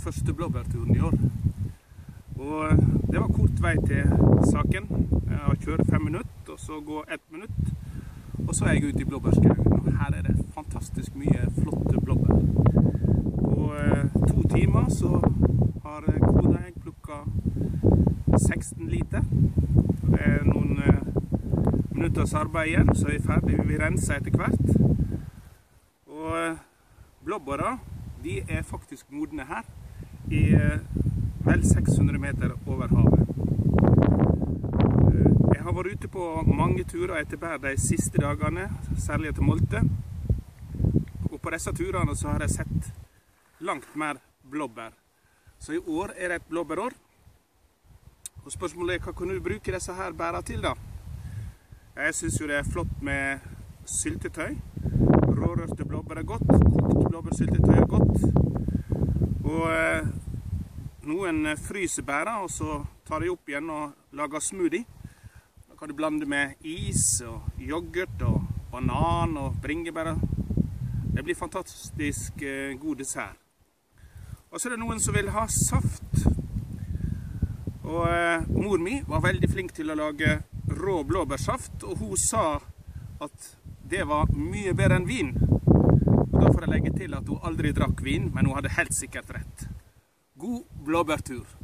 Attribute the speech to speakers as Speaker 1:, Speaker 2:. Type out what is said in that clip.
Speaker 1: første blåbærturen I år. Og det var kort vei til saken. Jeg kjører 5 minutter, og så går 1 minutt. Og så jeg ute I blåbærskauen, og her det fantastisk mye flotte blåbær. På 2 timer så har kona jeg plukket 16 liter. Det noen minutters arbeid igjen, så vi ferdig. Vi renser etter hvert. Og blåbæra, de faktisk modne her I vel 600 meter over havet. Jeg har vært ute på mange turer etter bær de siste dagene, særlig etter Molte. Og på disse turene så har jeg sett langt mer blåbær. Så I år det et blåbærår. Og spørsmålet hva kan du bruke disse her bæra til da? Jeg synes jo det flott med syltetøy. Rårørte blåbær godt, kokt blåbærsyltetøy godt. Og noen fryser bæra, og så tar de opp igjen og lager smoothie. Da kan du blande med is og yoghurt og banan og bringebær. Det blir fantastisk god dessert. Og så det noen som vil ha saft. Og mor mi var veldig flink til å lage rå blåbærsaft, og hun sa at det var mye bedre enn vin. Og da får jeg legge til at hun aldri drakk vin, men hun hadde helt sikkert rett. God blåbærtur!